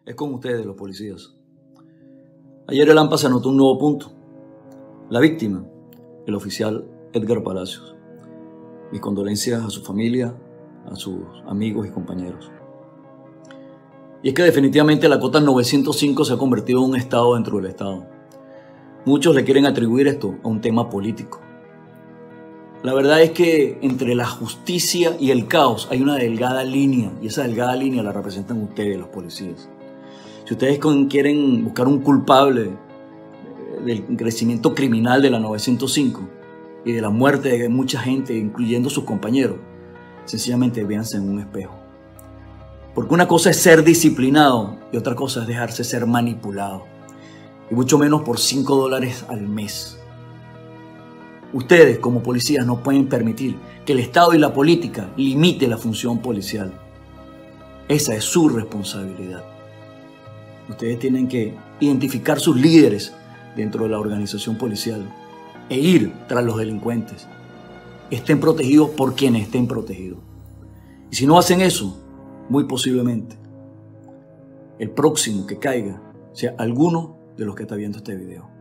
Es con ustedes, los policías. Ayer el AMPA se anotó un nuevo punto. La víctima, el oficial Edgar Palacios. Mis condolencias a su familia, a sus amigos y compañeros. Y es que definitivamente la cota 905 se ha convertido en un estado dentro del estado. Muchos le quieren atribuir esto a un tema político. La verdad es que entre la justicia y el caos hay una delgada línea, y esa delgada línea la representan ustedes, los policías. Si ustedes quieren buscar un culpable del crecimiento criminal de la 905 y de la muerte de mucha gente, incluyendo sus compañeros, sencillamente véanse en un espejo. Porque una cosa es ser disciplinado y otra cosa es dejarse ser manipulado. Y mucho menos por $5 al mes. Ustedes, como policías, no pueden permitir que el Estado y la política limite la función policial. Esa es su responsabilidad. Ustedes tienen que identificar sus líderes dentro de la organización policial e ir tras los delincuentes. Estén protegidos por quienes estén protegidos. Y si no hacen eso, muy posiblemente el próximo que caiga sea alguno de los que está viendo este video.